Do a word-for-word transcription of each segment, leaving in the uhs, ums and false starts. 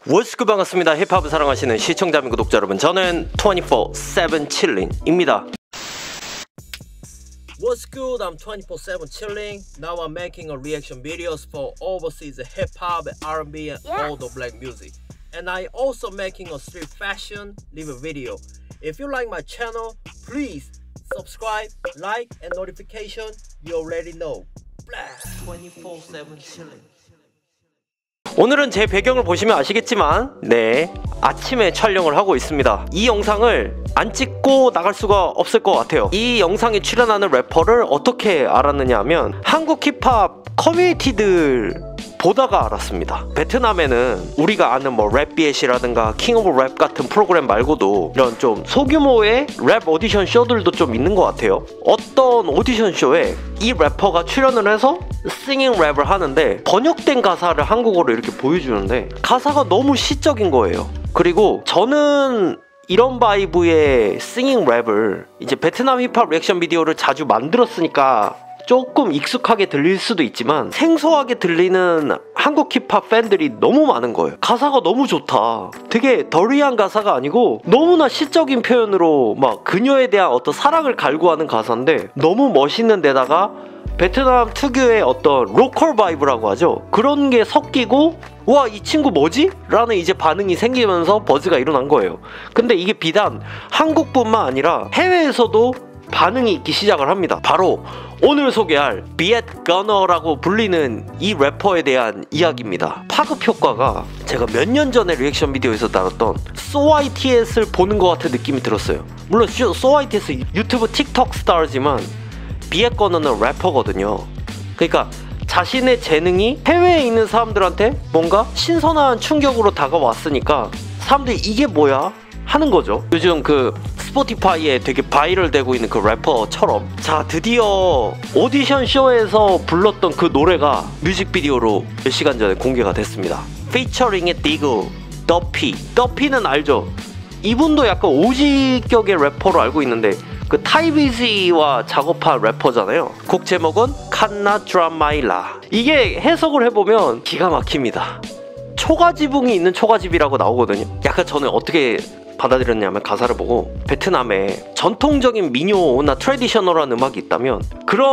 What's good, 반갑습니다. 힙합을 사랑하시는 시청자 및 구독자 여러분, 저는 twenty-four seven chilling입니다. What's good? I'm twenty-four seven chilling. Now I'm making a reaction videos for overseas hip hop, R and B, and yes. all the black music. And I also making a street fashion review video. If you like my channel, please subscribe, like, and notification. You already know. twenty-four seven chilling. 오늘은 제 배경을 보시면 아시겠지만 네, 아침에 촬영을 하고 있습니다. 이 영상을 안 찍고 나갈 수가 없을 것 같아요. 이 영상에 출연하는 래퍼를 어떻게 알았느냐 하면 한국 힙합 커뮤니티들 보다가 알았습니다. 베트남에는 우리가 아는 뭐 랩비엣이라든가 킹 오브 랩 같은 프로그램 말고도 이런 좀 소규모의 랩 오디션 쇼들도 좀 있는 것 같아요. 어떤 오디션 쇼에 이 래퍼가 출연을 해서 싱잉 랩을 하는데 번역된 가사를 한국어로 이렇게 보여주는데 가사가 너무 시적인 거예요. 그리고 저는 이런 바이브의 싱잉 랩을 이제 베트남 힙합 리액션 비디오를 자주 만들었으니까 조금 익숙하게 들릴 수도 있지만 생소하게 들리는 한국 힙합 팬들이 너무 많은 거예요. 가사가 너무 좋다. 되게 더리한 가사가 아니고 너무나 시적인 표현으로 막 그녀에 대한 어떤 사랑을 갈구하는 가사인데 너무 멋있는 데다가 베트남 특유의 어떤 로컬 바이브라고 하죠. 그런 게 섞이고 와, 이 친구 뭐지? 라는 이제 반응이 생기면서 버즈가 일어난 거예요. 근데 이게 비단 한국뿐만 아니라 해외에서도 반응이 있기 시작을 합니다. 바로 오늘 소개할 비엣 거너라고 불리는 이 래퍼에 대한 이야기입니다. 파급 효과가 제가 몇 년 전에 리액션 비디오에서 다뤘던 소아이티에스를 보는 것 같은 느낌이 들었어요. 물론 소아이티에스 유튜브 틱톡 스타지만 비엣 거너는 래퍼거든요. 그러니까 자신의 재능이 해외에 있는 사람들한테 뭔가 신선한 충격으로 다가왔으니까 사람들이 이게 뭐야? 하는 거죠. 요즘 그 스포티파이에 되게 바이럴 되고 있는 그 래퍼처럼 자, 드디어 오디션 쇼에서 불렀던 그 노래가 뮤직비디오로 몇 시간 전에 공개가 됐습니다. 피처링의 디그, 더피. 더피는 알죠? 이분도 약간 오지격의 래퍼로 알고 있는데 그 타이비지와 작업한 래퍼잖아요. 곡 제목은 칸나 드라마일라. 이게 해석을 해보면 기가 막힙니다. 초가지붕이 있는 초가집이라고 나오거든요. 약간 저는 어떻게 받아들였냐면 가사를 보고 베트남에 전통적인 민요나 트래디셔널한 음악이 있다면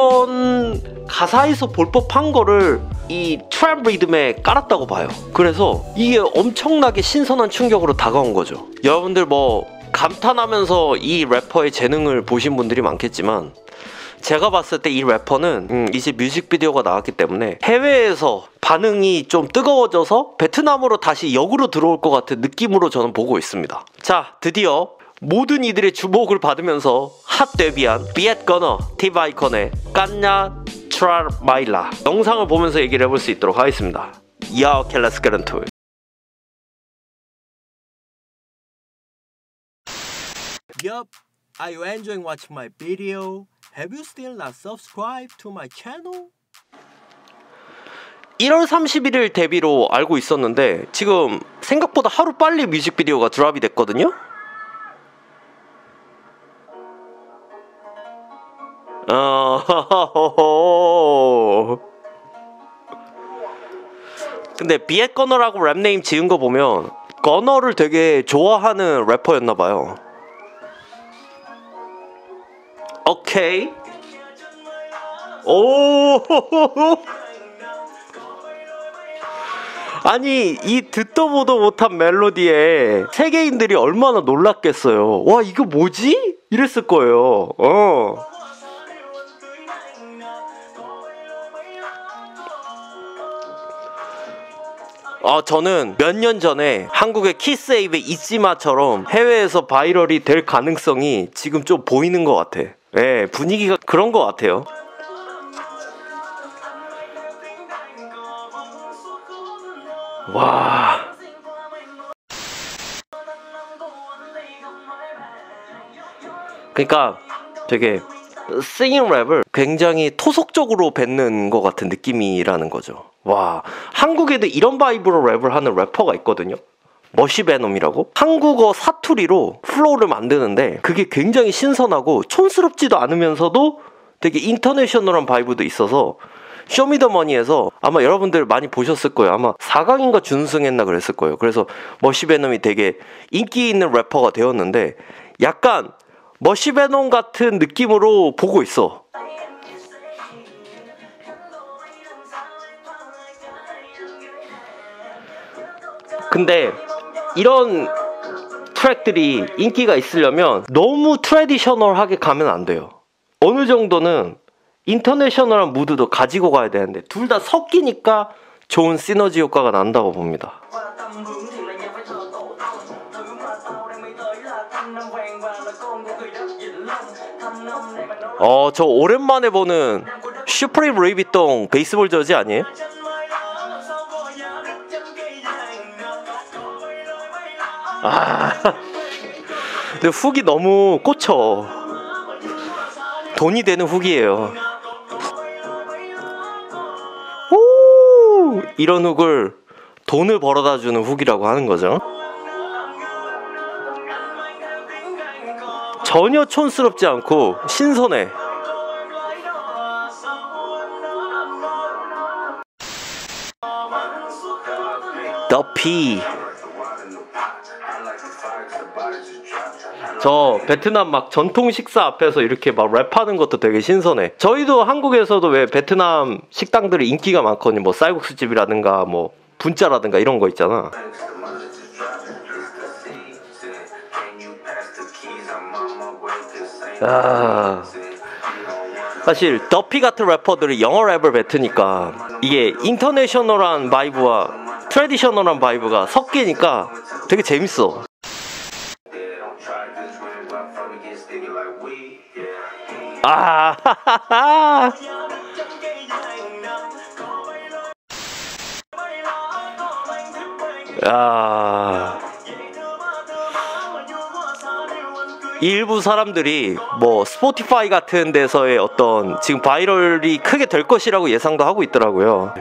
그런 가사에서 볼 법한 거를 이 트랩 리듬에 깔았다고 봐요. 그래서 이게 엄청나게 신선한 충격으로 다가온 거죠. 여러분들 뭐 감탄하면서 이 래퍼의 재능을 보신 분들이 많겠지만 제가 봤을 때 이 래퍼는 음, 이제 뮤직비디오가 나왔기 때문에 해외에서 반응이 좀 뜨거워져서 베트남으로 다시 역으로 들어올 것 같은 느낌으로 저는 보고 있습니다. 자, 드디어 모든 이들의 주목을 받으면서 핫 데뷔한 비엣 거너 팁 아이콘의 깐냐 트라마일라 영상을 보면서 얘기를 해볼 수 있도록 하겠습니다. Yo, okay, let's get into it. Yup, are you enjoying watching my video? Have you still not subscribed to my channel? 일월 삼십일일 데뷔로 알고 있었는데 지금 생각보다 하루 빨리 뮤직비디오가 드랍이 됐거든요? 어... 근데 비엣 거너라고 랩네임 지은 거 보면 거너를 되게 좋아하는 래퍼였나봐요. 오케이. 오. 아니, 이 듣도 보도 못한 멜로디에 세계인들이 얼마나 놀랐겠어요. 와, 이거 뭐지? 이랬을 거예요. 어. 아, 저는 몇 년 전에 한국의 키스에이브의 이지마처럼 해외에서 바이럴이 될 가능성이 지금 좀 보이는 것 같아. 예, 분위기가 그런 것 같아요. 와. 그러니까 되게 싱잉 랩을 굉장히 토속적으로 뱉는 것 같은 느낌이라는 거죠. 와, 한국에도 이런 바이브로 랩을 하는 래퍼가 있거든요. 머시베놈이라고 한국어 사투리로 플로우를 만드는데 그게 굉장히 신선하고 촌스럽지도 않으면서도 되게 인터내셔널한 바이브도 있어서 쇼미더머니에서 아마 여러분들 많이 보셨을 거예요. 아마 사 강인가 준우승했나 그랬을 거예요. 그래서 머시베놈이 되게 인기 있는 래퍼가 되었는데 약간 머시베놈 같은 느낌으로 보고 있어. 근데 이런 트랙들이 인기가 있으려면 너무 트래디셔널하게 가면 안 돼요. 어느 정도는 인터내셔널한 무드도 가지고 가야 되는데 둘 다 섞이니까 좋은 시너지 효과가 난다고 봅니다. 어, 저 오랜만에 보는 슈프림 루이비통 베이스볼 저지 아니에요? 아, 근데 훅이 너무 꽂혀. 돈이 되는 훅이에요. 오, 이런 훅을 돈을 벌어다 주는 훅이라고 하는 거죠. 전혀 촌스럽지 않고 신선해. 더피. 저 베트남 막 전통 식사 앞에서 이렇게 막 랩하는 것도 되게 신선해. 저희도 한국에서도 왜 베트남 식당들이 인기가 많거든요. 뭐 쌀국수집이라든가 뭐 분짜라든가 이런 거 있잖아. 아, 사실 더피 같은 래퍼들이 영어 랩을 뱉으니까 이게 인터내셔널한 바이브와 트래디셔널한 바이브가 섞이니까 되게 재밌어. 아, 하하하. 아, 일부 사람들이 뭐 스포티파이 같은 데서의 어떤 지금 바이럴이 크게 될 것이라고 예상도 하고 있더라고요.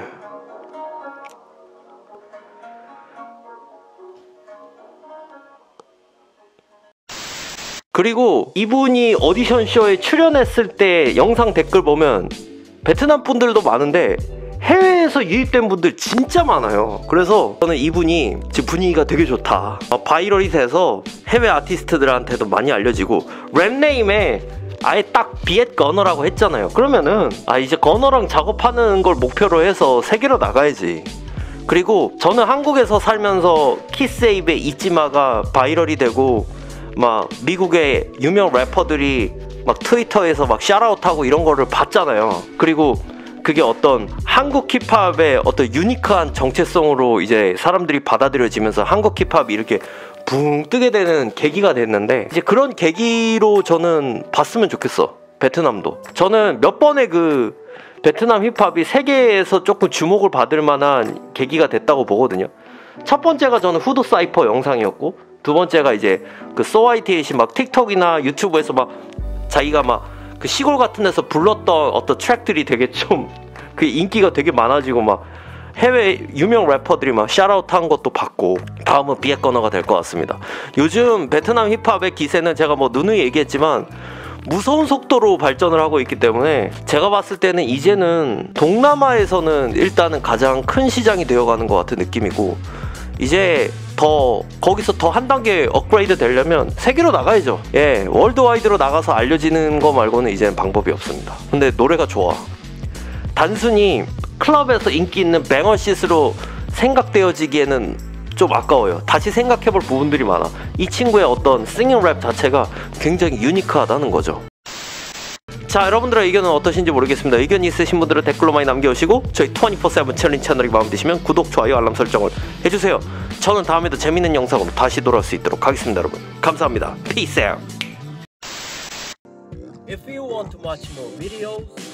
그리고 이분이 오디션 쇼에 출연했을 때 영상 댓글 보면 베트남 분들도 많은데 해외에서 유입된 분들 진짜 많아요. 그래서 저는 이분이 지금 분위기가 되게 좋다. 바이럴이 돼서 해외 아티스트들한테도 많이 알려지고 랩네임에 아예 딱 비엣 거너라고 했잖아요. 그러면은 아 이제 거너랑 작업하는 걸 목표로 해서 세계로 나가야지. 그리고 저는 한국에서 살면서 키스에이브의 잊지마가 바이럴이 되고 막 미국의 유명 래퍼들이 막 트위터에서 막 샤라웃하고 이런 거를 봤잖아요. 그리고 그게 어떤 한국 힙합의 어떤 유니크한 정체성으로 이제 사람들이 받아들여지면서 한국 힙합이 이렇게 붕 뜨게 되는 계기가 됐는데 이제 그런 계기로 저는 봤으면 좋겠어. 베트남도. 저는 몇 번의 그 베트남 힙합이 세계에서 조금 주목을 받을 만한 계기가 됐다고 보거든요. 첫 번째가 저는 후드 사이퍼 영상이었고 두 번째가 이제 그 소아이티에이씨 막 틱톡이나 유튜브에서 막 자기가 막 그 시골 같은 데서 불렀던 어떤 트랙들이 되게 좀 그 인기가 되게 많아지고 막 해외 유명 래퍼들이 막 샤라웃 한 것도 봤고 다음은 비엣 거너가 될 것 같습니다. 요즘 베트남 힙합의 기세는 제가 뭐 누누이 얘기했지만 무서운 속도로 발전을 하고 있기 때문에 제가 봤을 때는 이제는 동남아에서는 일단은 가장 큰 시장이 되어가는 것 같은 느낌이고 이제 더 거기서 더 한 단계 업그레이드 되려면 세계로 나가야죠. 예, 월드와이드로 나가서 알려지는 거 말고는 이제는 방법이 없습니다. 근데 노래가 좋아. 단순히 클럽에서 인기 있는 뱅어시스로 생각되어지기에는 좀 아까워요. 다시 생각해볼 부분들이 많아. 이 친구의 어떤 싱잉 랩 자체가 굉장히 유니크하다는 거죠. 자, 여러분들의 의견은 어떠신지 모르겠습니다. 의견이 있으신 분들은 댓글로 많이 남겨주시고 저희 이십사 세븐 챌린지 채널이 마음에 드시면 구독, 좋아요, 알람 설정을 해주세요. 저는 다음에도 재밌는 영상으로 다시 돌아올 수 있도록 하겠습니다. 여러분 감사합니다. Peace out. If you want to watch more videos,